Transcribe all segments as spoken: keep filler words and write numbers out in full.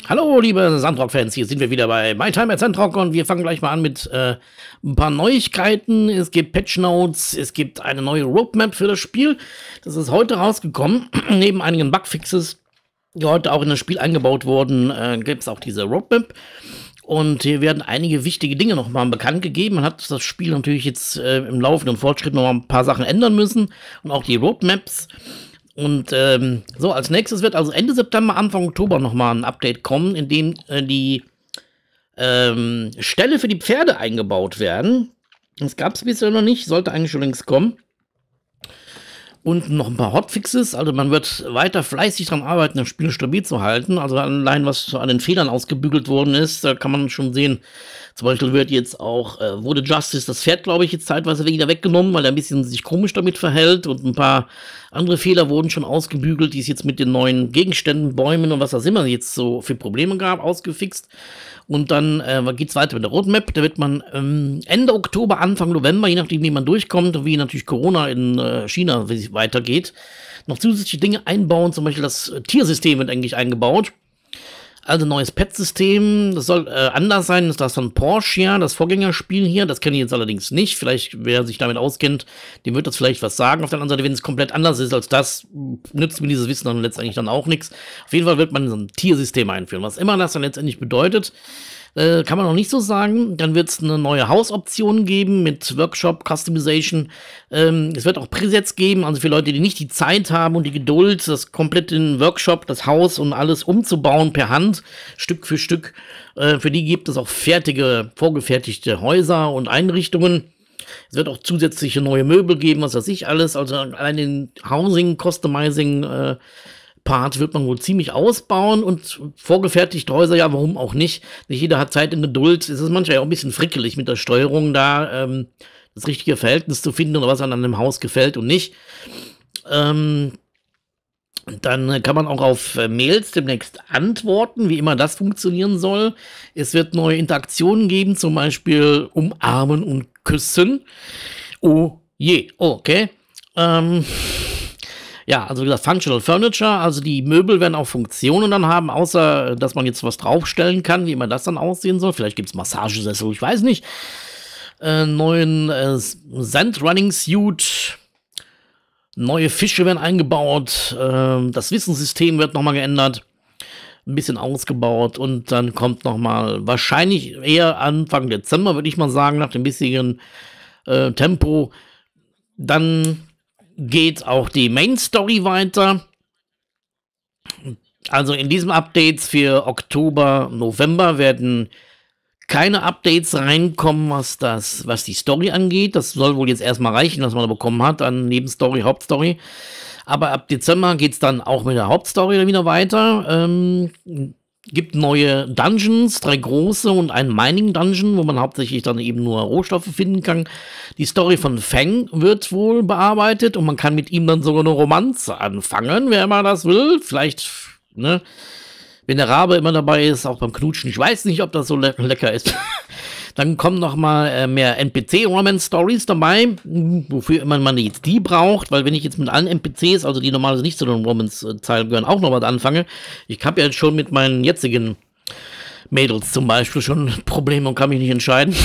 Hallo, liebe Sandrock-Fans, hier sind wir wieder bei My Time at Sandrock und wir fangen gleich mal an mit äh, ein paar Neuigkeiten. Es gibt Patch-Notes, es gibt eine neue Roadmap für das Spiel. Das ist heute rausgekommen, neben einigen Bugfixes, die heute auch in das Spiel eingebaut wurden, äh, gibt es auch diese Roadmap. Und hier werden einige wichtige Dinge nochmal bekannt gegeben. Man hat das Spiel natürlich jetzt äh, im laufenden Fortschritt noch mal ein paar Sachen ändern müssen und auch die Roadmaps. Und ähm, so, als nächstes wird also Ende September, Anfang Oktober nochmal ein Update kommen, in dem äh, die ähm, Ställe für die Pferde eingebaut werden. Das gab es bisher noch nicht, sollte eigentlich schon längst kommen. Und noch ein paar Hotfixes, also man wird weiter fleißig daran arbeiten, das Spiel stabil zu halten. Also allein, was an den Fehlern ausgebügelt worden ist, da kann man schon sehen. Zum Beispiel wird jetzt auch, äh, wurde Justice das Pferd, glaube ich, jetzt zeitweise wieder weggenommen, weil er ein bisschen sich komisch damit verhält. Und ein paar andere Fehler wurden schon ausgebügelt, die es jetzt mit den neuen Gegenständen, Bäumen und was auch immer jetzt so für Probleme gab, ausgefixt. Und dann äh, geht es weiter mit der Roadmap. Da wird man ähm, Ende Oktober, Anfang November, je nachdem, wie man durchkommt und wie natürlich Corona in äh, China weitergeht, noch zusätzliche Dinge einbauen. Zum Beispiel das äh, Tiersystem wird eigentlich eingebaut. Also neues Pet-System, das soll äh, anders sein, ist das von Porsche, ja, das Vorgängerspiel hier, das kenne ich jetzt allerdings nicht, vielleicht, wer sich damit auskennt, dem wird das vielleicht was sagen. Auf der anderen Seite, wenn es komplett anders ist als das, nützt mir dieses Wissen dann letztendlich dann auch nichts. Auf jeden Fall wird man so ein Tiersystem einführen, was immer das dann letztendlich bedeutet, äh, kann man noch nicht so sagen. Dann wird es eine neue Hausoption geben mit Workshop, Customization. Ähm, es wird auch Presets geben, also für Leute, die nicht die Zeit haben und die Geduld, das komplett in Workshop, das Haus und alles umzubauen per Hand, Stück für Stück. Äh, für die gibt es auch fertige, vorgefertigte Häuser und Einrichtungen. Es wird auch zusätzliche neue Möbel geben, was weiß ich alles. Also allein den Housing, Customizing, äh, Part wird man wohl ziemlich ausbauen und vorgefertigte Häuser, ja, warum auch nicht? Nicht jeder hat Zeit und Geduld. Es ist manchmal ja auch ein bisschen frickelig mit der Steuerung, da ähm, das richtige Verhältnis zu finden oder was an einem Haus gefällt und nicht. Ähm, dann kann man auch auf äh, Mails demnächst antworten, wie immer das funktionieren soll. Es wird neue Interaktionen geben, zum Beispiel umarmen und küssen. Oh je, okay. Ähm... Ja, also wie gesagt, Functional Furniture, also die Möbel werden auch Funktionen dann haben, außer dass man jetzt was draufstellen kann, wie immer das dann aussehen soll. Vielleicht gibt es Massagesessel, ich weiß nicht. Äh, neuen äh, Sand Running Suit, neue Fische werden eingebaut, äh, das Wissenssystem wird nochmal geändert, ein bisschen ausgebaut und dann kommt nochmal, wahrscheinlich eher Anfang Dezember, würde ich mal sagen, nach dem bisherigen äh, Tempo, dann geht auch die Main Story weiter. Also in diesen Updates für Oktober, November werden keine Updates reinkommen, was das, was die Story angeht. Das soll wohl jetzt erstmal reichen, was man da bekommen hat an Nebenstory, Hauptstory. Aber ab Dezember geht es dann auch mit der Hauptstory wieder weiter. Ähm, gibt neue Dungeons, drei große und einen Mining-Dungeon, wo man hauptsächlich dann eben nur Rohstoffe finden kann. Die Story von Feng wird wohl bearbeitet und man kann mit ihm dann sogar eine Romanze anfangen, wer immer das will. Vielleicht, ne, wenn der Rabe immer dabei ist, auch beim Knutschen. Ich weiß nicht, ob das so le lecker ist. Dann kommen noch mal äh, mehr N P C-Romance-Stories dabei, wofür immer man jetzt die braucht, weil wenn ich jetzt mit allen N P Cs, also die normalerweise nicht zu den Romance-Zeilen gehören, auch noch was anfange, ich habe ja jetzt schon mit meinen jetzigen Mädels zum Beispiel schon Probleme und kann mich nicht entscheiden.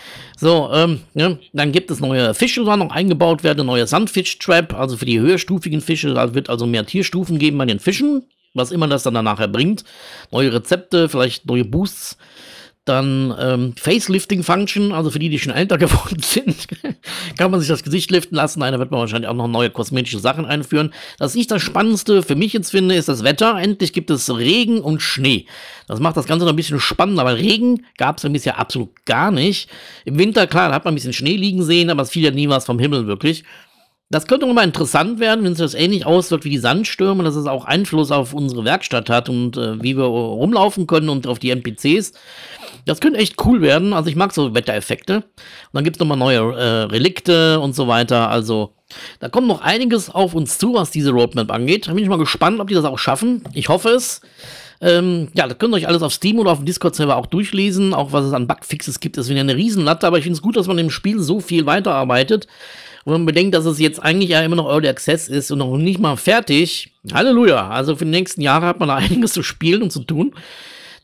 So, ähm, ja, dann gibt es neue Fische, die noch eingebaut werden, eine neue Sandfish-Trap, also für die höherstufigen Fische, da wird also mehr Tierstufen geben bei den Fischen, was immer das dann, dann nachher bringt. Neue Rezepte, vielleicht neue Boosts. Dann ähm, Facelifting-Function, also für die, die schon älter geworden sind, kann man sich das Gesicht liften lassen. Einer wird man wahrscheinlich auch noch neue kosmetische Sachen einführen. Was ich das Spannendste für mich jetzt finde, ist das Wetter. Endlich gibt es Regen und Schnee. Das macht das Ganze noch ein bisschen spannender, weil Regen gab es bisher absolut gar nicht. Im Winter, klar, da hat man ein bisschen Schnee liegen sehen, aber es fiel ja nie was vom Himmel wirklich. Das könnte mal interessant werden, wenn es das ähnlich auswirkt wie die Sandstürme, dass es auch Einfluss auf unsere Werkstatt hat und äh, wie wir rumlaufen können und auf die N P Cs. Das könnte echt cool werden. Also ich mag so Wettereffekte. Und dann gibt es nochmal neue äh, Relikte und so weiter. Also da kommt noch einiges auf uns zu, was diese Roadmap angeht. Da bin ich mal gespannt, ob die das auch schaffen. Ich hoffe es. Ähm, ja, das könnt ihr euch alles auf Steam oder auf dem Discord-Server auch durchlesen. Auch was es an Bugfixes gibt, ist wieder eine Riesenlatte. Aber ich finde es gut, dass man im Spiel so viel weiterarbeitet. Und wenn man bedenkt, dass es jetzt eigentlich ja immer noch Early Access ist und noch nicht mal fertig. Halleluja. Also für die nächsten Jahre hat man da einiges zu spielen und zu tun.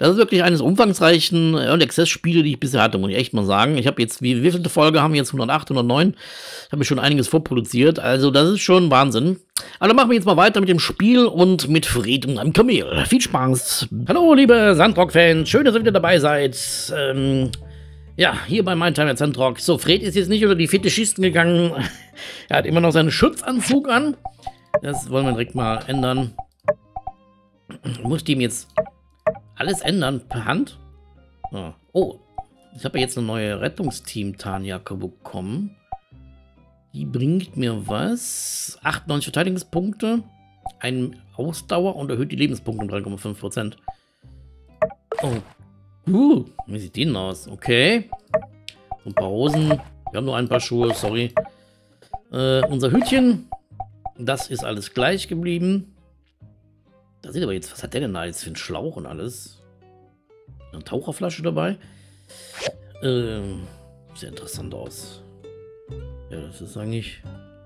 Das ist wirklich eines umfangreichen Early Access Spiele, die ich bisher hatte, muss ich echt mal sagen. Ich habe jetzt, wie wievielte Folge haben wir jetzt? hundertacht, hundertneun. Ich habe schon einiges vorproduziert, also das ist schon Wahnsinn. Aber dann machen wir jetzt mal weiter mit dem Spiel und mit Fred und einem Kamel. Viel Spaß. Hallo, liebe Sandrock-Fans. Schön, dass ihr wieder dabei seid. Ähm, ja, hier bei Mein Time at Sandrock. So, Fred ist jetzt nicht unter die Fetischisten gegangen. Er hat immer noch seinen Schutzanzug an. Das wollen wir direkt mal ändern. Ich muss dem jetzt alles ändern per Hand. Oh, oh. Ich habe ja jetzt eine neue Rettungsteam-Tarnjacke bekommen. Die bringt mir was? achtundneunzig Verteidigungspunkte, ein Ausdauer und erhöht die Lebenspunkte um drei Komma fünf Prozent. Oh. Uh, wie sieht die denn aus? Okay. So ein paar Hosen. Wir haben nur ein paar Schuhe, sorry. Äh, unser Hütchen. Das ist alles gleich geblieben. Da sieht aber jetzt, was hat der denn da jetzt für einen Schlauch und alles? Eine Taucherflasche dabei. Äh, sehr interessant aus. Ja, das ist eigentlich...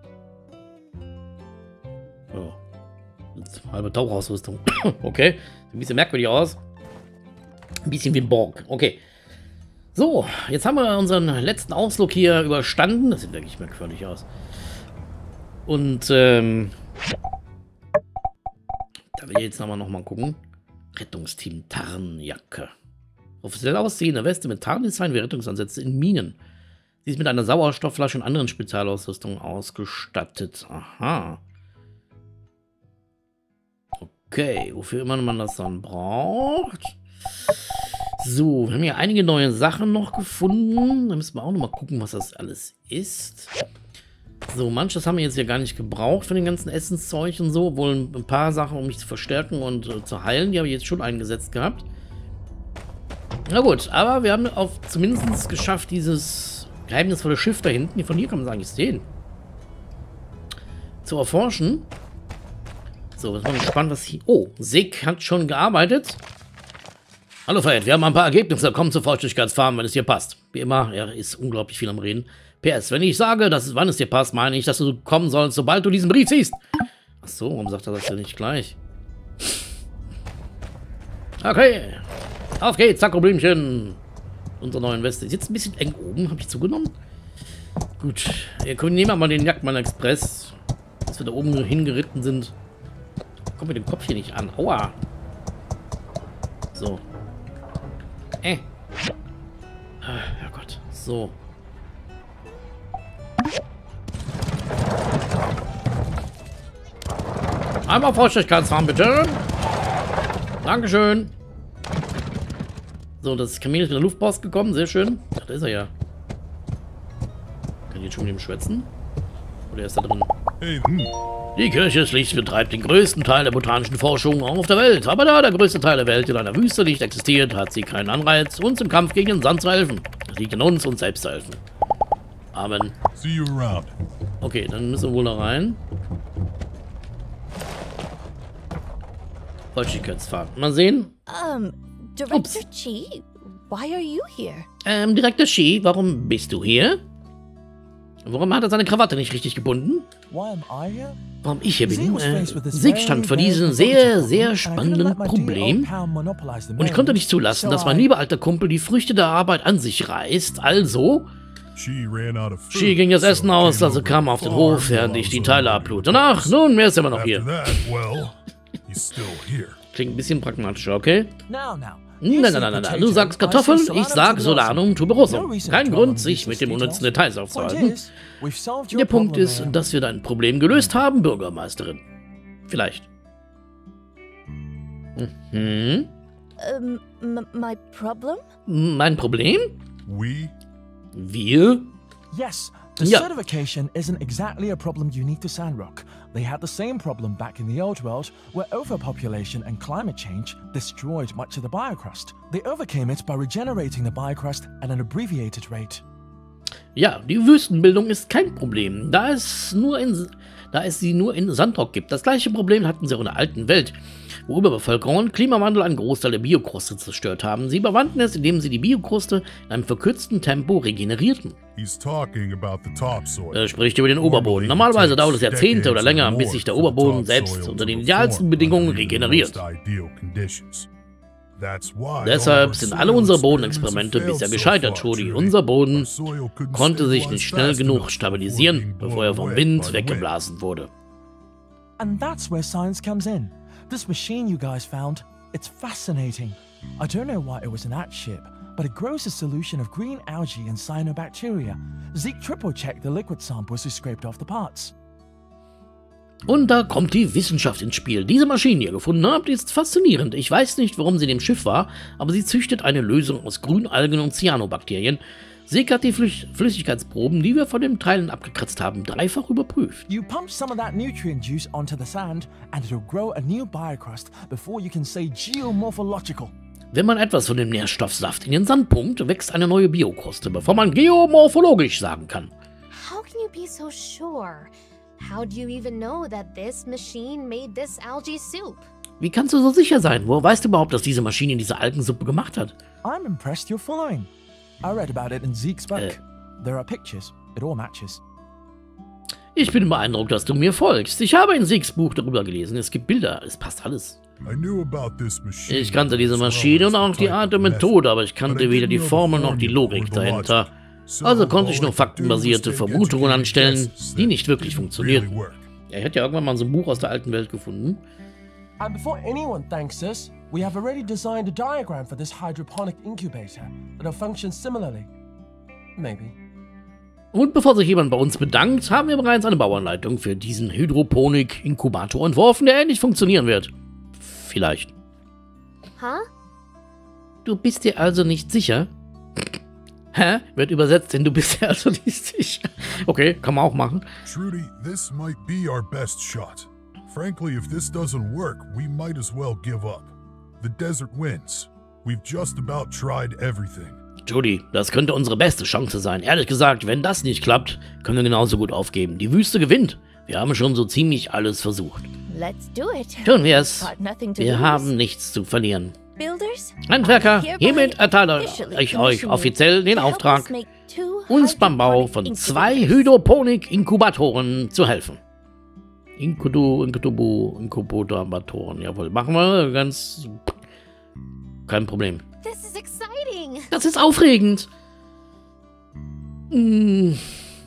Oh. Halbe Tauchausrüstung. Okay. Sieht ein bisschen merkwürdig aus. Ein bisschen wie ein Borg. Okay. So, jetzt haben wir unseren letzten Ausflug hier überstanden. Das sieht wirklich merkwürdig aus. Und, ähm... da will ich jetzt nochmal noch mal gucken. Rettungsteam Tarnjacke. Offiziell aussehende Weste mit Tarndesign wie Rettungsansätze in Minen. Sie ist mit einer Sauerstoffflasche und anderen Spezialausrüstungen ausgestattet. Aha. Okay, wofür immer man das dann braucht. So, wir haben hier einige neue Sachen noch gefunden. Da müssen wir auch noch mal gucken, was das alles ist. So, manches haben wir jetzt ja gar nicht gebraucht für den ganzen Essenszeug und so. Obwohl ein paar Sachen, um mich zu verstärken und äh, zu heilen, die habe ich jetzt schon eingesetzt gehabt. Na gut, aber wir haben auf zumindest geschafft, dieses geheimnisvolle Schiff da hinten, von hier kann man es eigentlich sehen, zu erforschen. So, jetzt mal gespannt, was hier... Oh, Sig hat schon gearbeitet. Hallo Fred, wir haben ein paar Ergebnisse. Kommen zur Feuchtigkeitsfarm, wenn es dir passt. Wie immer, er ist unglaublich viel am Reden. P S, wenn ich sage, dass es, wann es dir passt, meine ich, dass du kommen sollst, sobald du diesen Brief siehst. Ach so, warum sagt er das denn nicht gleich? Okay. Auf geht's, Zacko-Blümchen. Unsere neuen Weste. Ist jetzt ein bisschen eng oben, habe ich zugenommen. Gut, wir nehmen wir mal den Jagdmann Express. Dass wir da oben hingeritten sind. Kommt mit dem Kopf hier nicht an. Aua. So. Äh. Ah, Herrgott. So. Einmal Feuchtigkeitsfarm, bitte. Dankeschön. So, das Kamel ist mit der Luftpost gekommen. Sehr schön. Ach, da ist er ja. Kann ich jetzt schon mit ihm schwätzen? Oder ist er drin? Die Kirche schließlich betreibt den größten Teil der botanischen Forschung auf der Welt. Aber da der größte Teil der Welt in einer Wüste nicht existiert, hat sie keinen Anreiz, uns im Kampf gegen den Sand zu helfen. Es liegt in uns, uns selbst zu helfen. Amen. Okay, dann müssen wir wohl da rein. Feuchtigkeitsfahrt. Mal sehen. Um, Director Chi, why are you here? Ähm, Direktor Chi, warum bist du hier? Warum hat er seine Krawatte nicht richtig gebunden? Warum ich hier bin? Äh, Sig stand vor diesem sehr, sehr spannenden Problem. Und ich konnte nicht zulassen, dass mein lieber alter Kumpel die Früchte der Arbeit an sich reißt. Also... Chi ging das Essen aus, also kam auf den Hof, während ich die Teile ablud. Danach, nun, wer ist immer noch hier? Klingt ein bisschen pragmatischer, okay? Nein, nein, nein, nein, nein. Du sagst Kartoffeln, ich sag Solanum tuberosum. Kein Grund, sich mit dem unnützen Details aufzuhalten. Der Punkt ist, dass wir dein Problem gelöst haben, Bürgermeisterin. Vielleicht. Mhm. Um, my problem? Mein Problem? Wir? Yes, the Ja. certification isn't exactly a problem unique to Sandrock. They had the same problem back in the old world, where overpopulation and climate change destroyed much of the biocrust. They overcame it by regenerating the biocrust at an abbreviated rate. Ja, die Wüstenbildung ist kein Problem, da es, nur in, da es sie nur in Sandrock gibt. Das gleiche Problem hatten sie auch in der alten Welt, wo Überbevölkerung und Klimawandel einen Großteil der Biokruste zerstört haben. Sie überwanden es, indem sie die Biokruste in einem verkürzten Tempo regenerierten. Er spricht über den Oberboden. Normalerweise dauert es Jahrzehnte oder länger, bis sich der Oberboden selbst unter den idealsten Bedingungen regeneriert. Deshalb sind alle unsere Bodenexperimente bisher gescheitert, Trudy. Unser Boden konnte sich nicht schnell genug stabilisieren, bevor er vom Wind weggeblasen wurde. And that's where science comes in. This machine you guys found, it's fascinating. I don't know why it was an ant ship, but it grows a solution of green algae and cyanobacteria. Zeke triple-checked the liquid samples he scraped off the parts. Und da kommt die Wissenschaft ins Spiel. Diese Maschine, die ihr gefunden habt, ist faszinierend. Ich weiß nicht, warum sie in dem Schiff war, aber sie züchtet eine Lösung aus Grünalgen und Cyanobakterien. Zeke hat die Flüss Flüssigkeitsproben, die wir von den Teilen abgekratzt haben, dreifach überprüft. You pump some of that nutrient juice onto the sand and it'll grow a new biocrust before you can say geomorphological. Wenn man etwas von dem Nährstoffsaft in den Sand pumpt, wächst eine neue Biokruste, bevor man geomorphologisch sagen kann. How can you be so sure? How do you even know that this machine made this algae soup? Wie kannst du so sicher sein? Woher weißt du überhaupt, dass diese Maschine diese Algensuppe gemacht hat? I'm impressed you're following. I read about it in Zeke's book. Äh. There are pictures. It all matches. Ich bin beeindruckt, dass du mir folgst. Ich habe in Zeke's Buch darüber gelesen. Es gibt Bilder. Es passt alles. Ich kannte diese Maschine und auch die Art der Methode, aber ich kannte weder die Formel noch die Logik dahinter. Also konnte ich nur faktenbasierte Vermutungen anstellen, die nicht wirklich funktionierten. Er hat ja irgendwann mal so ein Buch aus der alten Welt gefunden. And before anyone thanks us, we have already designed a diagram for this hydroponic incubator that'll function similarly. Maybe. Und bevor sich jemand bei uns bedankt, haben wir bereits eine Bauanleitung für diesen Hydroponik-Inkubator entworfen, der ähnlich funktionieren wird. Vielleicht. Huh? Du bist dir also nicht sicher? Hä? Wird übersetzt in du bist dir also nicht sicher. Okay, kann man auch machen. Trudy, this might be our best shot. Frankly, if this doesn't work, we might as well give up. The desert wins. We've just about tried everything. Judy, das könnte unsere beste Chance sein. Ehrlich gesagt, wenn das nicht klappt, können wir genauso gut aufgeben. Die Wüste gewinnt. Wir haben schon so ziemlich alles versucht. Let's do it. Tun wir es. Got nothing to Wir lose. haben nichts zu verlieren. Builders, Handwerker, I hereby hiermit erteile officially ich euch commission offiziell den to help Auftrag, us make two uns beim Bau von hydroponic zwei incubators. Hydroponik-Inkubatoren zu helfen. Inkudu, Inkutubu, Inkubatoren, jawohl. Machen wir ganz... Kein Problem. This is exciting. Das ist aufregend. Hm.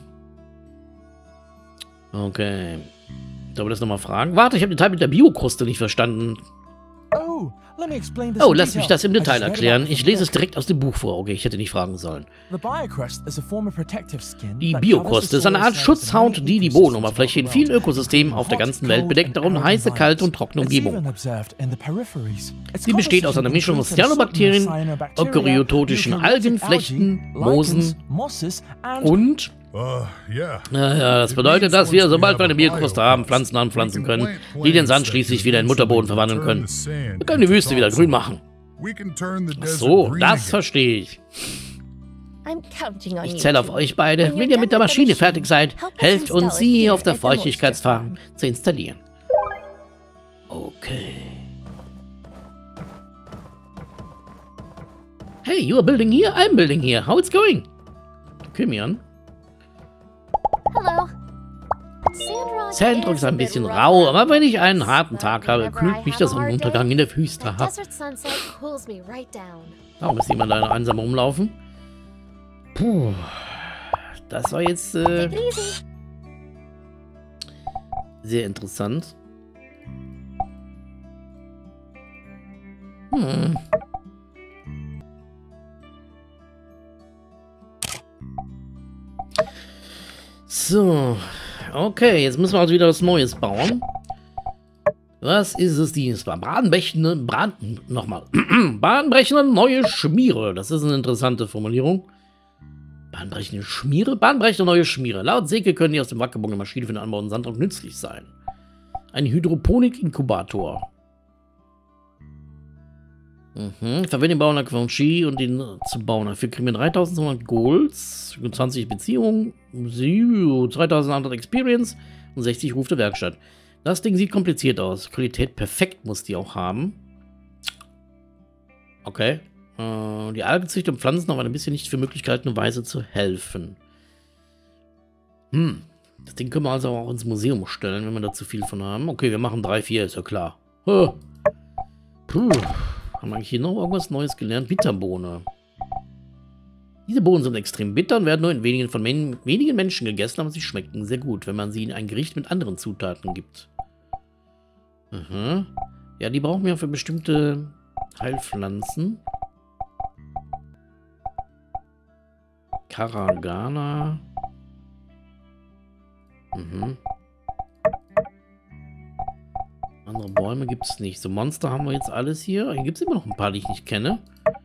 Okay. Sollen wir das nochmal fragen? Warte, ich habe den Teil mit der Biokruste nicht verstanden. Oh, let me explain this Oh, in lass mich detail. das im I Detail just read erklären. about it Ich in the lese es book. direkt aus dem Buch vor. Okay, ich hätte nicht fragen sollen. The biocrust is a form of protective skin Die that Biokruste covers the ist eine soil Art cells Schutzhaut, and die die ecosystems Bodenoberfläche in of the vielen world. Ökosystemen auf der Hot, ganzen Welt cold, bedeckt, and darum arid heiße, kalte und environments. trockene It's even Umgebung. observed in the peripheries. Its Sie besteht aus einer composition Mischung aus includes Cyanobakterien, certain cyanobacteria, eukaryotischen Algen, eukaryotic Flechten, algae, Moosen lichens, mosses and und... Uh, yeah. Naja, das bedeutet, dass wir, sobald wir eine Biokruste haben, Pflanzen anpflanzen können, die den Sand schließlich wieder in Mutterboden verwandeln können. Wir können die Wüste wieder grün machen. Ach so, das verstehe ich. I'm counting on Ich you zähle auf two. euch beide. When you're Wenn ihr done mit der with the Maschine machine, fertig seid, help us helft uns, install it sie here auf der at the moisture Feuchtigkeitsfarm farm. zu installieren. Okay. Hey, you are building here, I'm building here. How it's going? Okay, Mian. Hello. Sandrock Sandrock ist ein bisschen rau, aber wenn ich einen harten Tag habe, kühlt mich der Sonnenuntergang in der Wüste The ab. desert sunset cools me right down. Warum ist jemand da einsam rumlaufen? Puh. Das war jetzt äh, Take it easy. sehr interessant. Hm. So. Okay, jetzt müssen wir also wieder was Neues bauen. Was ist es diesmal? Bahnbrechende, Brand, nochmal. Bahnbrechende neue Schmiere. Das ist eine interessante Formulierung. Bahnbrechende Schmiere? Bahnbrechende neue Schmiere. Laut Zeke können die aus dem Wackelbogen der Maschine für den Anbau und Sandrock nützlich sein. Ein Hydroponik-Inkubator. Mhm. Verwende den Bauern von Ski und den zu bauen. Dafür kriegen wir dreitausendzweihundert Golds, zwanzig Beziehungen, zweitausendachthundert Experience und sechzig Ruf der Werkstatt. Das Ding sieht kompliziert aus. Qualität perfekt muss die auch haben. Okay. Äh, die Algenzücht und Pflanzen haben ein bisschen nicht für Möglichkeiten und Weise zu helfen. Hm. Das Ding können wir also auch ins Museum stellen, wenn wir da zu viel von haben. Okay, wir machen drei, vier, ist ja klar. Huh. Puh. Haben wir eigentlich hier noch irgendwas Neues gelernt? Bitterbohne. Diese Bohnen sind extrem bitter und werden nur in wenigen, von men wenigen Menschen gegessen, aber sie schmecken sehr gut, wenn man sie in ein Gericht mit anderen Zutaten gibt. Aha. Ja, die brauchen wir für bestimmte Heilpflanzen. Karagana. Mhm. Andere Bäume gibt es nicht. So Monster haben wir jetzt alles hier. Hier gibt es immer noch ein paar, die ich nicht kenne.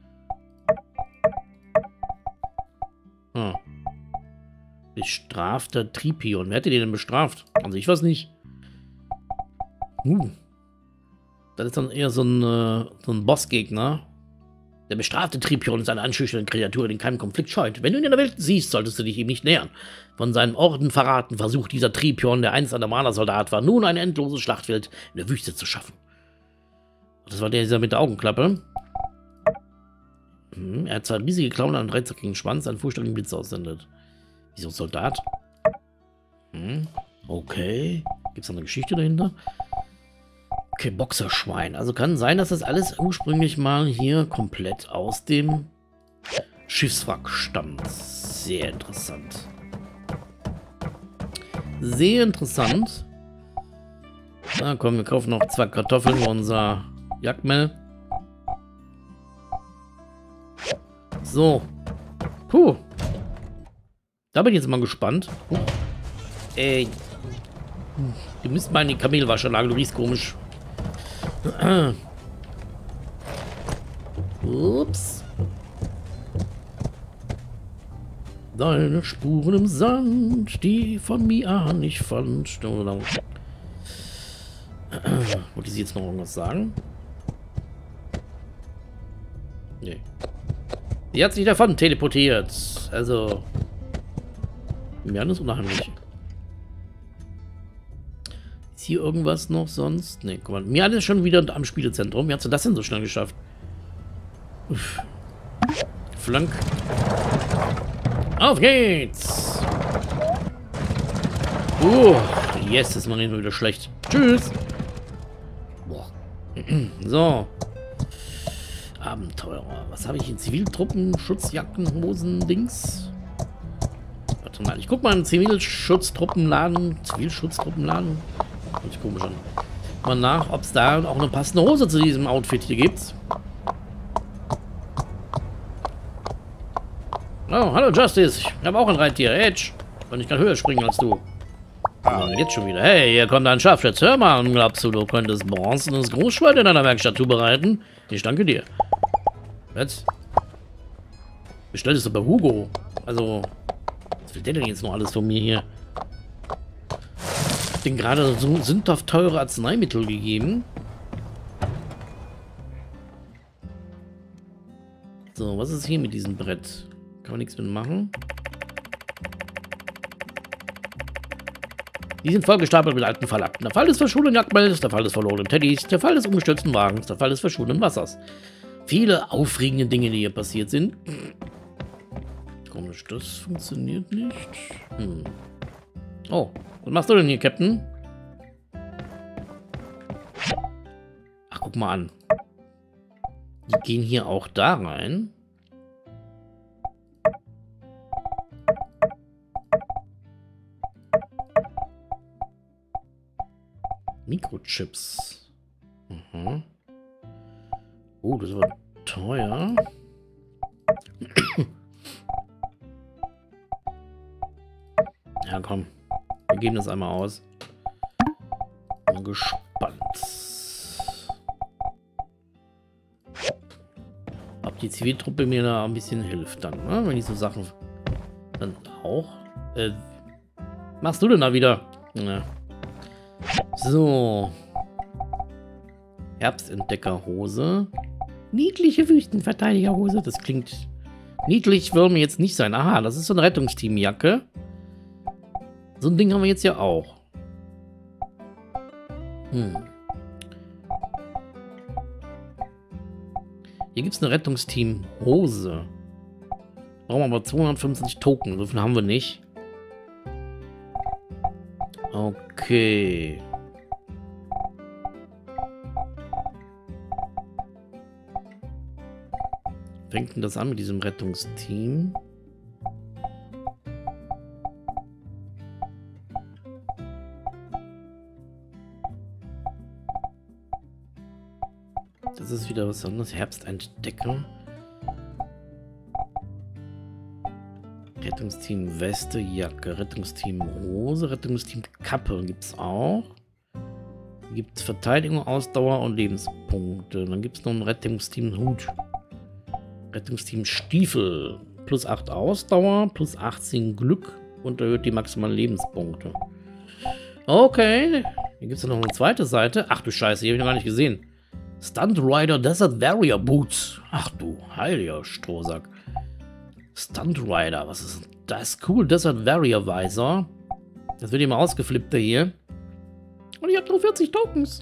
Hm. Bestrafter Tripion. Wer hätte den denn bestraft? Also ich weiß nicht. Uh. Das ist dann eher so ein, äh, so ein Bossgegner. Der bestrafte Tripion ist eine anschüchternde Kreatur, die in keinem Konflikt scheut. Wenn du ihn in der Welt siehst, solltest du dich ihm nicht nähern. Von seinem Orden verraten versucht dieser Tripion, der einst ein normaler Soldat war, nun ein endloses Schlachtfeld in der Wüste zu schaffen. Das war der dieser mit der Augenklappe. Hm, er hat zwei riesige Klauen und einen dreizackigen Schwanz, einen furchterregenden Blitz aussendet. Wieso Soldat? Hm, okay. Gibt es noch eine Geschichte dahinter? Okay, Boxerschwein. Also kann sein, dass das alles ursprünglich mal hier komplett aus dem Schiffswrack stammt. Sehr interessant. Sehr interessant. Na komm, wir kaufen noch zwei Kartoffeln für unser Jagdmehl. So. Puh. Da bin ich jetzt mal gespannt. Puh. Ey. Du müsst mal in die Kamelwaschanlage, du riechst komisch. Ups. Deine Spuren im Sand, die von mir an ich fand. Wollte sie jetzt noch irgendwas sagen? Nee. Sie hat sich davon teleportiert. Also. Mir alles unheimlich. Hier irgendwas noch sonst? Ne, guck mal. Mir ist schon wieder am Spielezentrum. Wie hast du das denn so schnell geschafft? Uff. Flank. Auf geht's! Uh, yes, das ist mal wieder schlecht. Tschüss! Boah. So. Abenteurer. Was habe ich in Ziviltruppen? Schutzjacken, Hosen, Dings? Warte mal, ich guck mal in Zivilschutztruppenladen. Zivilschutztruppenladen. Hört sich komisch an. Mal nach, ob es da auch eine passende Hose zu diesem Outfit hier gibt. Oh, hallo Justice. Ich habe auch ein Reittier. Edge. Und ich kann höher springen als du. Oh, jetzt schon wieder. Hey, hier kommt ein Scharfschütz. Hör mal, glaubst du, du könntest bronzenes Großschwert in deiner Werkstatt zubereiten? Ich danke dir. Was? Bestellt es doch bei Hugo. Also, was will der denn jetzt noch alles von mir hier? Den gerade so sündhaft teure Arzneimittel gegeben. So, was ist hier mit diesem Brett? Kann man nichts mit machen. Die sind vollgestapelt mit alten Fallakten. Der Fall des verschwundenen Jagdmeldes, der Fall des verlorenen Teddys, der Fall des umgestürzten Wagens, der Fall des verschwundenen Wassers. Viele aufregende Dinge, die hier passiert sind. Komisch, das funktioniert nicht. Hm. Oh, was machst du denn hier, Captain? Ach, guck mal an. Die gehen hier auch da rein. Mikrochips. Mhm. Oh, das war teuer. Ja, komm. Wir geben das einmal aus. Bin gespannt. Ob die Ziviltruppe mir da ein bisschen hilft dann, ne? Wenn ich so Sachen dann auch. Äh, machst du denn da wieder? Ja. So. Herbstentdeckerhose. Niedliche Wüstenverteidigerhose. Das klingt niedlich, will mir jetzt nicht sein. Aha, das ist so eine Rettungsteamjacke. So ein Ding haben wir jetzt ja auch. Hm. Hier gibt es eine Rettungsteam-Hose. Brauchen wir aber zweihundertfünfzig Token. So viel haben wir nicht. Okay. Fängt denn das an mit diesem Rettungsteam? Das ist wieder was anderes. Herbstentdecker. Rettungsteam Weste, Jacke, Rettungsteam Hose, Rettungsteam Kappe gibt es auch. Gibt es Verteidigung, Ausdauer und Lebenspunkte. Dann gibt es noch ein Rettungsteam Hut. Rettungsteam Stiefel. Plus acht Ausdauer, plus achtzehn Glück und erhöht die maximalen Lebenspunkte. Okay. Hier gibt es noch eine zweite Seite. Ach du Scheiße, die habe ich noch gar nicht gesehen. Stunt Rider Desert Warrior Boots. Ach du heiliger Strohsack. Stunt Rider, was ist das? Cool Desert Warrior Visor. Das wird immer ausgeflippter hier. Und ich habe nur vierzig Tokens.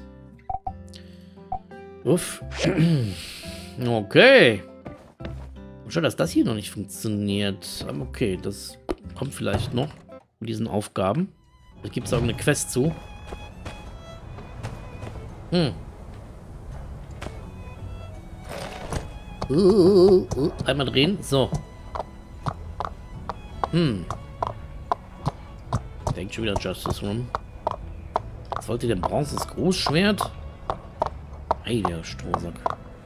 Uff. Okay. Schade, dass das hier noch nicht funktioniert. Aber okay, das kommt vielleicht noch mit diesen Aufgaben. Da gibt es auch eine Quest zu. Hm. Uh, uh, uh. Einmal drehen. So. Hm. Denkt schon wieder Justice rum. Was wollt ihr denn? Bronzes Großschwert? Ey, der Strohsack.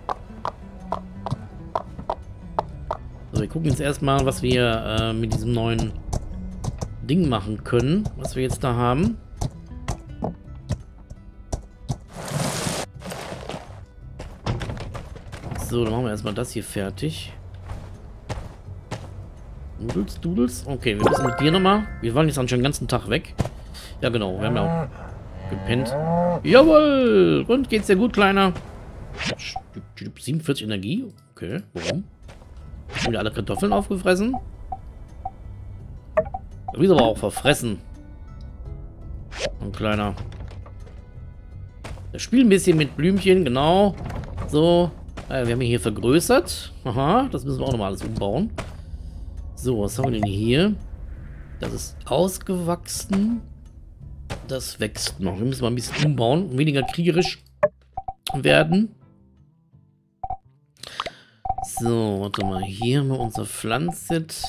So, wir gucken jetzt erstmal, was wir äh, mit diesem neuen Ding machen können, was wir jetzt da haben. So, dann machen wir erstmal das hier fertig. Nudels, Dudels. Okay, wir müssen mit dir nochmal. Wir waren jetzt schon den ganzen Tag weg. Ja, genau. Wir haben ja auch gepennt. Jawohl! Und geht's dir gut, Kleiner? siebenundvierzig Energie? Okay, warum? Schon wieder alle Kartoffeln aufgefressen? Du bist aber auch verfressen. Ein Kleiner. Wir spielen ein bisschen mit Blümchen, genau. So. Äh, wir haben ihn hier vergrößert. Aha, das müssen wir auch nochmal alles umbauen. So, was haben wir denn hier? Das ist ausgewachsen. Das wächst noch. Wir müssen mal ein bisschen umbauen. Weniger kriegerisch werden. So, warte mal. Hier haben wir unser Pflanzset.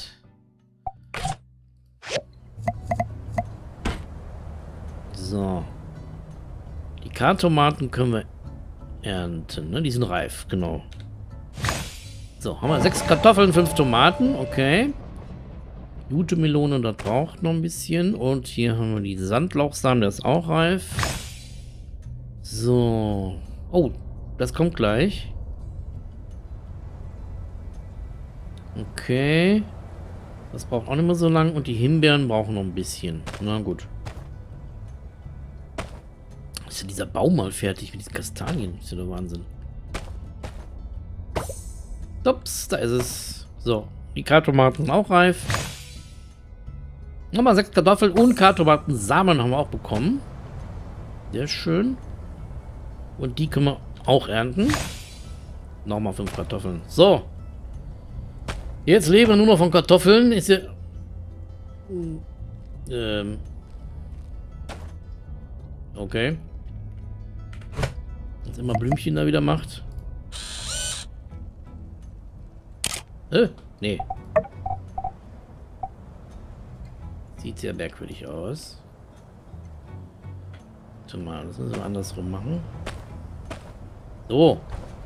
So. Die Kartomaten können wir ernten, ne? Die sind reif, genau. So, haben wir sechs Kartoffeln, fünf Tomaten, okay. Gute Melone, das braucht noch ein bisschen. Und hier haben wir die Sandlauchsamen, der ist auch reif. So. Oh, das kommt gleich. Okay. Das braucht auch nicht mehr so lang. Und die Himbeeren brauchen noch ein bisschen. Na gut. Ist ja dieser Baum mal fertig mit diesen Kastanien? Das ist ja der Wahnsinn. Ups, da ist es. So, die Kartomaten sind auch reif. Nochmal sechs Kartoffeln und Kartomaten-Samen haben wir auch bekommen. Sehr schön. Und die können wir auch ernten. Nochmal fünf Kartoffeln. So. Jetzt leben wir nur noch von Kartoffeln. Ist ja... Ähm... Okay. Jetzt immer Blümchen da wieder macht. Äh, nee. Sieht sehr merkwürdig aus. Warte mal, das müssen wir andersrum machen. So.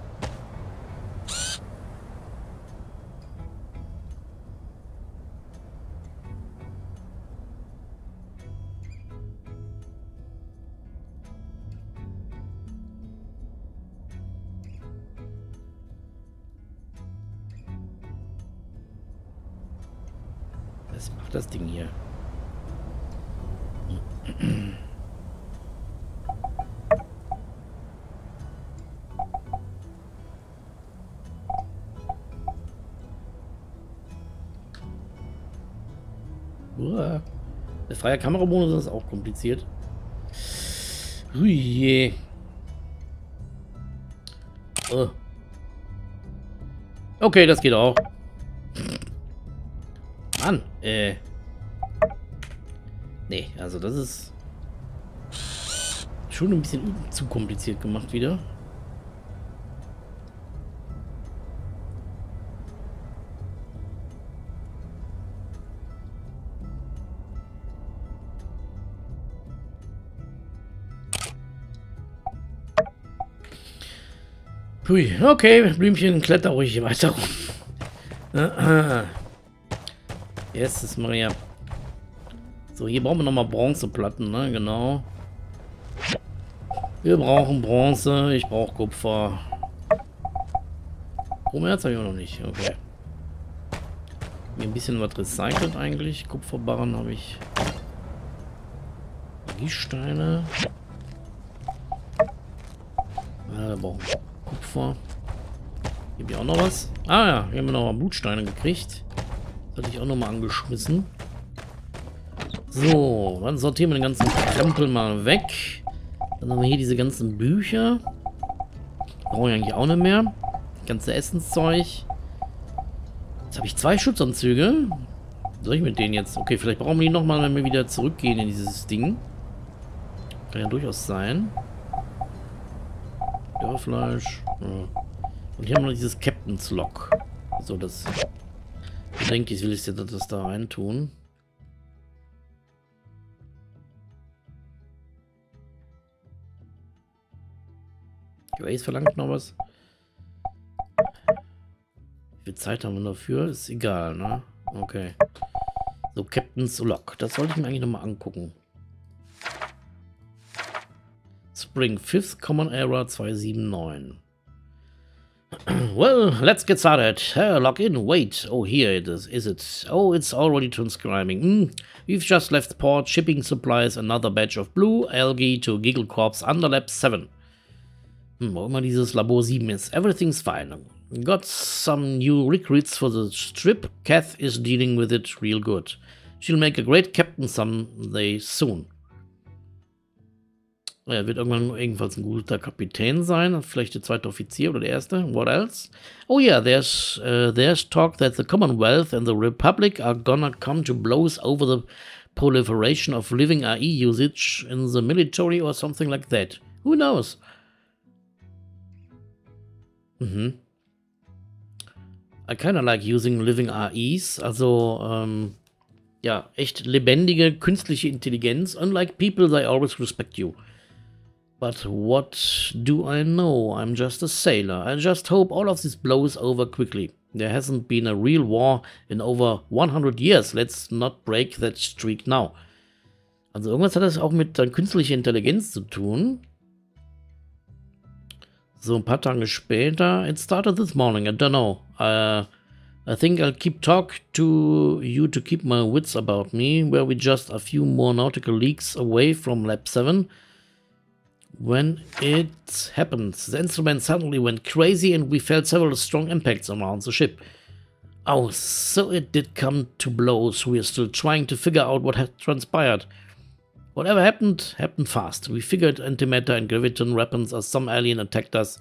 Was macht das Ding hier? Uah. Der freie Kameramodus ist auch kompliziert. Ui. Oh. Okay, das geht auch. Mann, äh. Nee, also das ist schon ein bisschen zu kompliziert gemacht wieder. Hui, okay, Blümchen, kletter ruhig hier weiter rum. Erstes Maria. So, hier brauchen wir nochmal Bronzeplatten, ne? Genau. Wir brauchen Bronze, ich brauche Kupfer. Chromherz habe ich auch noch nicht, okay. Mir ein bisschen was recycelt eigentlich. Kupferbarren habe ich. Magiesteine. Ah, da brauchen wir Kupfer. Hier habe ich auch noch was. Ah ja, hier haben wir noch mal Blutsteine gekriegt. Das hatte ich auch noch mal angeschmissen. So, dann sortieren wir den ganzen Krempel mal weg. Dann haben wir hier diese ganzen Bücher. Brauche ich eigentlich auch nicht mehr. Das ganze Essenszeug. Jetzt habe ich zwei Schutzanzüge. Was soll ich mit denen jetzt? Okay, vielleicht brauchen wir die nochmal, wenn wir wieder zurückgehen in dieses Ding. Kann ja durchaus sein. Dörrfleisch. Ja. Und hier haben wir noch dieses Captain's Log. So, das... Ich denke, ich will jetzt das da rein tun. Grace verlangt noch was. Wie viel Zeit haben wir dafür? Ist egal, ne? Okay. So, Captain's Log. Das sollte ich mir eigentlich nochmal angucken. Spring fifth Common Era two seven nine. Well, let's get started. Uh, log in. Wait. Oh, here it is. Is it? Oh, it's already transcribing. Mm. We've just left port. Shipping supplies another batch of blue algae to Giggle Corps under Lab seven. Hm, wo immer dieses Labor sieben ist. Everything's fine. Got some new recruits for the strip. Kath is dealing with it real good. She'll make a great captain someday soon. Er wird irgendwann ebenfalls ein guter Kapitän sein. Vielleicht der zweite Offizier oder der erste. What else? Oh yeah, there's, uh, there's talk that the Commonwealth and the Republic are gonna come to blows over the proliferation of living A I usage in the military or something like that. Who knows? Mhm. I kinda like using living A Is. Also, ähm, ja, echt lebendige, künstliche Intelligenz. Unlike people, they always respect you. But what do I know? I'm just a sailor. I just hope all of this blows over quickly. There hasn't been a real war in over one hundred years. Let's not break that streak now. Also irgendwas hat das auch mit äh, künstlicher Intelligenz zu tun. So, ein paar Tage später. It started this morning. I don't know. Uh, I think I'll keep talk to you to keep my wits about me. Were we just a few more nautical leagues away from Lab seven? When it happened, the instrument suddenly went crazy and we felt several strong impacts around the ship. Oh, so it did come to blows. We are still trying to figure out what had transpired. Whatever happened, happened fast. We figured antimatter and graviton weapons as some alien attacked us.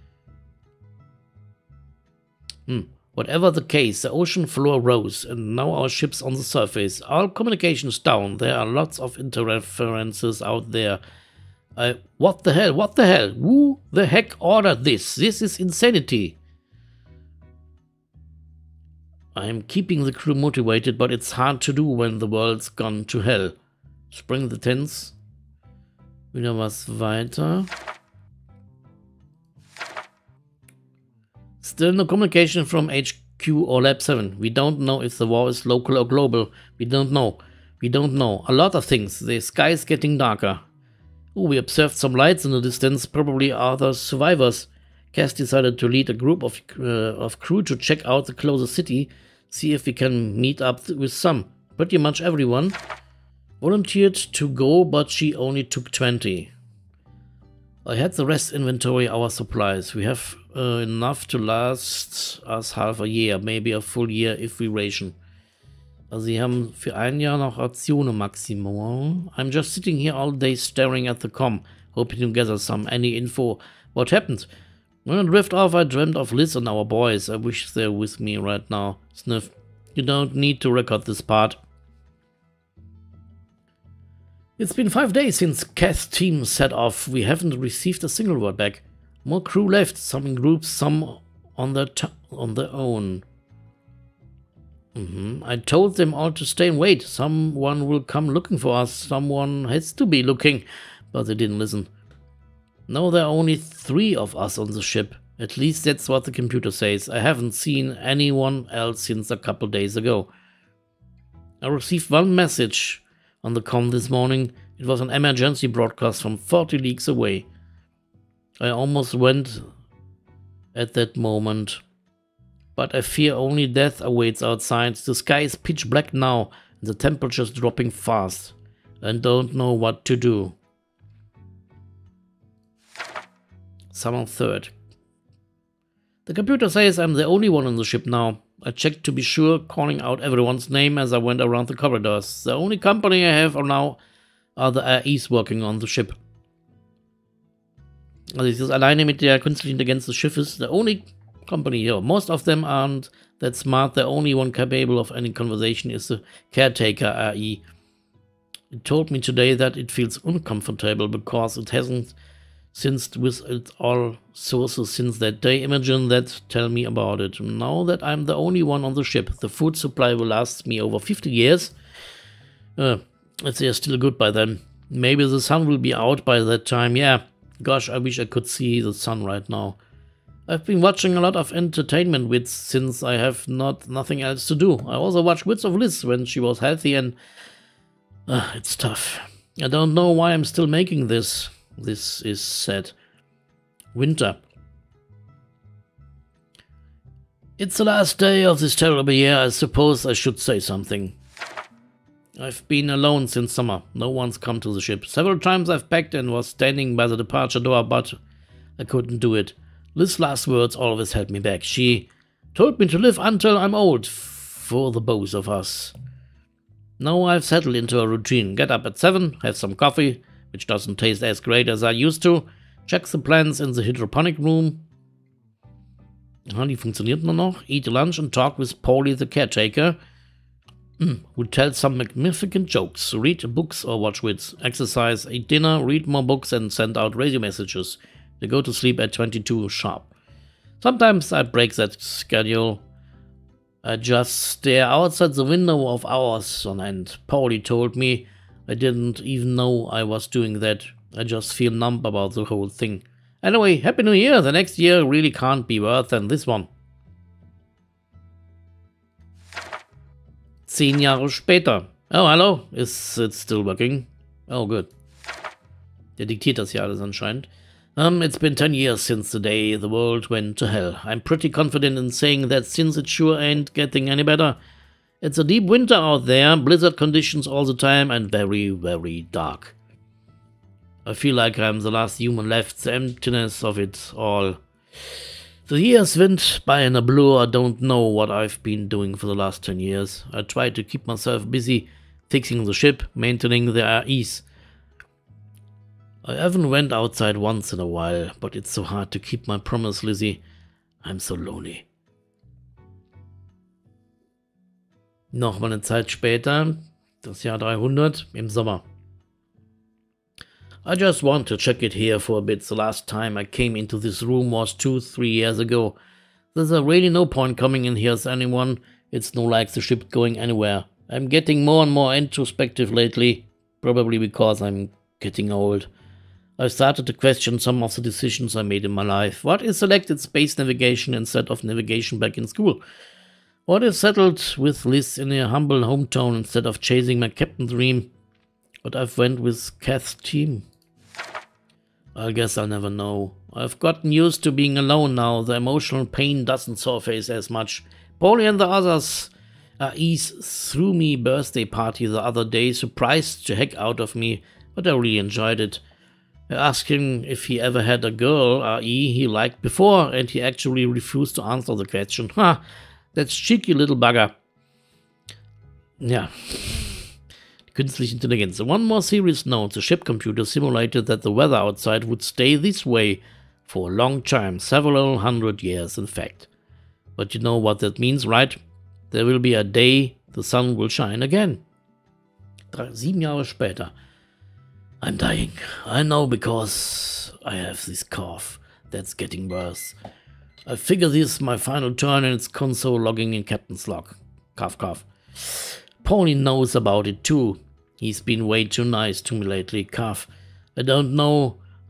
Hmm. Whatever the case, the ocean floor rose and now our ship's on the surface. All communications down. There are lots of interferences out there. Uh, what the hell? What the hell? Who the heck ordered this? This is insanity. I'm keeping the crew motivated, but it's hard to do when the world's gone to hell. Spring the tents. Wieder was weiter. Still no communication from H Q or Lab seven. We don't know if the war is local or global. We don't know. We don't know. A lot of things. The sky's getting darker. Oh, we observed some lights in the distance, probably other survivors. Cass decided to lead a group of, uh, of crew to check out the closest city, see if we can meet up with some. Pretty much everyone volunteered to go, but she only took twenty. I had the rest inventory our supplies. We have uh, enough to last us half a year, maybe a full year if we ration. Also sie haben für ein Jahr noch Rationen Maximum. I'm just sitting here all day staring at the comm, hoping to gather some any info. What happened? When I drift off, I dreamt of Liz and our boys. I wish they're with me right now. Sniff. You don't need to record this part. It's been five days since Kath's team set off. We haven't received a single word back. More crew left, some in groups, some on their t on their own. Mm-hmm. I told them all to stay and wait. Someone will come looking for us. Someone has to be looking. But they didn't listen. Now there are only three of us on the ship. At least that's what the computer says. I haven't seen anyone else since a couple days ago. I received one message on the comm this morning. It was an emergency broadcast from forty leagues away. I almost went at that moment. But I fear only death awaits outside. The sky is pitch black now, and the temperature's dropping fast. I don't know what to do. Summer third. The computer says I'm the only one on the ship now. I checked to be sure, calling out everyone's name as I went around the corridors. The only company I have now are the A Is working on the ship. Also dieses alleine mit der künstlichen Intelligenz des Schiffes, the only company here. Most of them aren't that smart. The only one capable of any conversation is the caretaker A I. It told me today that it feels uncomfortable because it hasn't synced with its all sources since that day. Imagine that, tell me about it. Now that I'm the only one on the ship, the food supply will last me over fifty years. Uh, if they're still good by then. Maybe the sun will be out by that time. Yeah, gosh, I wish I could see the sun right now. I've been watching a lot of entertainment wits since I have not nothing else to do. I also watched Wits of Liz when she was healthy, and uh, it's tough. I don't know why I'm still making this. This is sad. Winter. It's the last day of this terrible year. I suppose I should say something. I've been alone since summer. No one's come to the ship. Several times I've packed and was standing by the departure door, but I couldn't do it. Liz's last words always held me back. She told me to live until I'm old, for the both of us. Now I've settled into a routine. Get up at seven, have some coffee, which doesn't taste as great as I used to. Check the plants in the hydroponic room. Aha, die funktioniert nur noch. Eat lunch and talk with Paulie the caretaker, who tells some magnificent jokes. Read books or watch wits. Exercise, eat dinner, read more books and send out radio messages. They go to sleep at twenty-two sharp. Sometimes I break that schedule. I just stare outside the window of hours on end. Paulie told me I didn't even know I was doing that. I just feel numb about the whole thing. Anyway, Happy New Year! The next year really can't be worse than this one. Zehn Jahre später. Oh, hello. Is it still working? Oh, good. Der diktiert das ja alles anscheinend. Um, it's been ten years since the day the world went to hell. I'm pretty confident in saying that since it sure ain't getting any better. It's a deep winter out there, blizzard conditions all the time, and very, very dark. I feel like I'm the last human left, the emptiness of it all. The years went by in a blur. I don't know what I've been doing for the last ten years. I tried to keep myself busy, fixing the ship, maintaining the A Is. I haven't went outside once in a while, but it's so hard to keep my promise, Lizzie. I'm so lonely. Nochmal eine Zeit später, das Jahr dreihundert, im Sommer. I just want to check it here for a bit. The last time I came into this room was two, three years ago. There's really no point coming in here as anyone. It's no like the ship going anywhere. I'm getting more and more introspective lately, probably because I'm getting old. I've started to question some of the decisions I made in my life. What if selected space navigation instead of navigation back in school? What if settled with Liz in a humble hometown instead of chasing my captain dream? But I've went with Kath's team. I guess I'll never know. I've gotten used to being alone now. The emotional pain doesn't surface as much. Paulie and the others A Is threw me a birthday party the other day, surprised the heck out of me, but I really enjoyed it. I asked him if he ever had a girl A I he liked before, and he actually refused to answer the question. Ha! That's cheeky little bugger. Ja. Künstliche Intelligenz. One more serious note. The ship computer simulated that the weather outside would stay this way for a long time. Several hundred years, in fact. But you know what that means, right? There will be a day the sun will shine again. Drei, sieben Jahre später. I'm dying. I know because I have this cough that's getting worse. I figure this is my final turn and it's console logging in Captain's log. Cough, cough. Paulie knows about it too. He's been way too nice to me lately. Cough. I don't know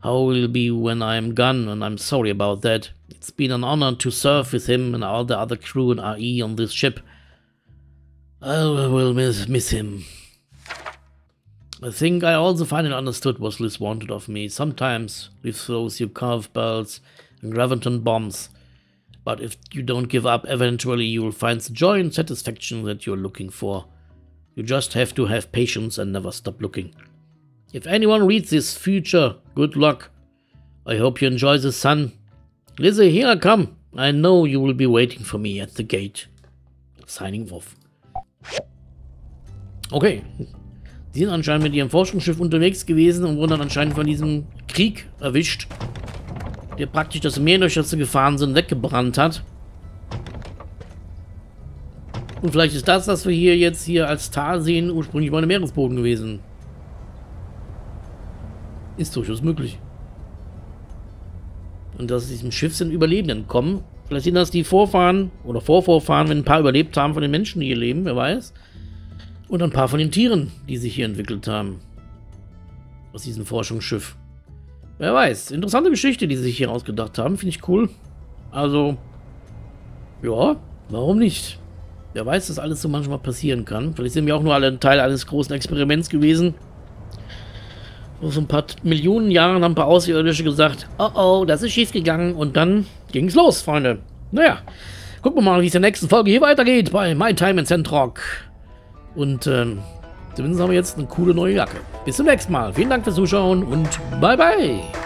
how it'll be when I'm gone, and I'm sorry about that. It's been an honor to serve with him and all the other crew and R E on this ship. I will miss, miss him. I think I also finally understood what Liz wanted of me. Sometimes Liz throws you curveballs and graviton bombs. But if you don't give up, eventually you will find the joy and satisfaction that you're looking for. You just have to have patience and never stop looking. If anyone reads this future, good luck. I hope you enjoy the sun. Lizzie, here I come. I know you will be waiting for me at the gate. Signing off. Okay. Sie sind anscheinend mit ihrem Forschungsschiff unterwegs gewesen und wurden dann anscheinend von diesem Krieg erwischt, der praktisch das Meer, durch das sie gefahren sind, weggebrannt hat. Und vielleicht ist das, was wir hier jetzt hier als Tal sehen, ursprünglich mal der Meeresboden gewesen. Ist durchaus möglich. Und dass diesem Schiff sind Überlebenden kommen. Vielleicht sind das die Vorfahren oder Vorvorfahren, wenn ein paar überlebt haben von den Menschen, die hier leben, wer weiß. Und ein paar von den Tieren, die sich hier entwickelt haben. Aus diesem Forschungsschiff. Wer weiß. Interessante Geschichte, die sie sich hier ausgedacht haben. Finde ich cool. Also, ja, warum nicht? Wer weiß, dass alles so manchmal passieren kann. Vielleicht sind wir auch nur alle ein Teil eines großen Experiments gewesen. Vor so ein paar Millionen Jahren haben ein paar Außerirdische gesagt, oh oh, das ist schief gegangen. Und dann ging es los, Freunde. Naja, gucken wir mal, wie es in der nächsten Folge hier weitergeht bei My Time in Sandrock. Und ähm, zumindest haben wir jetzt eine coole neue Jacke. Bis zum nächsten Mal. Vielen Dank fürs Zuschauen und bye bye.